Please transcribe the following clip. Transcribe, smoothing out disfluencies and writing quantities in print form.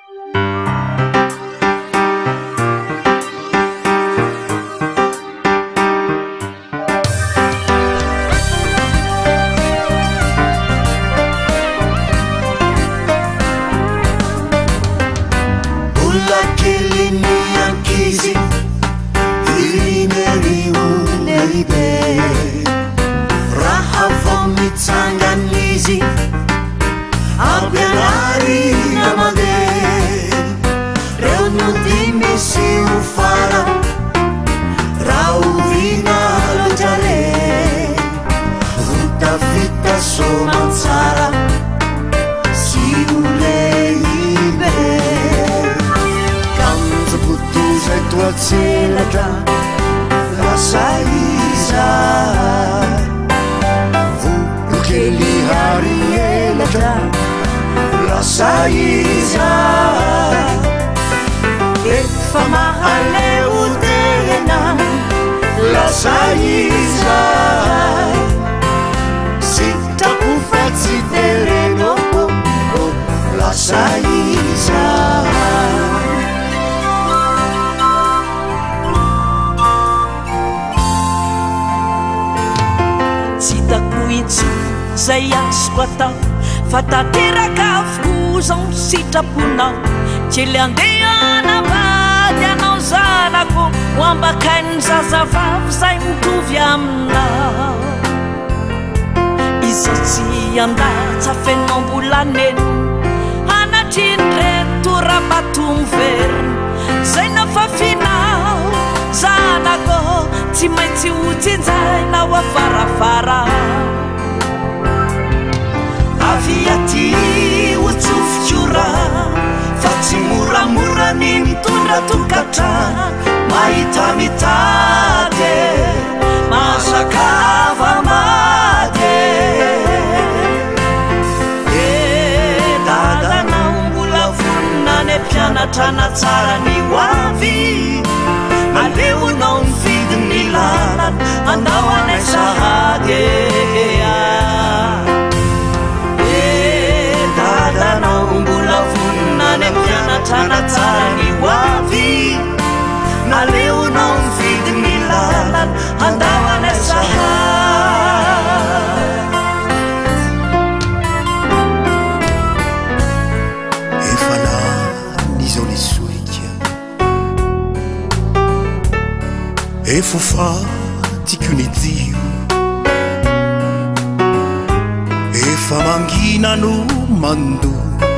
Zay azoko atao fa tanteraka avokoa zao sitraponao kely andeha anavady anao zanako ho ambakain'ny zazavavy zay mitovy aminao izy tsy andatsa fenao mbola neny anatriny reto rabato miverina zay nafafinao zanako tsy maintsy hotsinjainao afarafara aviaty hotsofikora fa tsy moramora ny mitondra tokatra mahita mitady masakava mady dadanao mbola vonina ny mpianatra na tsara ny hoavy aleonao mividy ny lalana andao anay sahady dadanao mbola vonina ny mpianatra na tsara ny hoavy naleonao mividy ny lalana andao anay sahady efa lan'izao le soika efofa tiako ny dio efa mangina no mando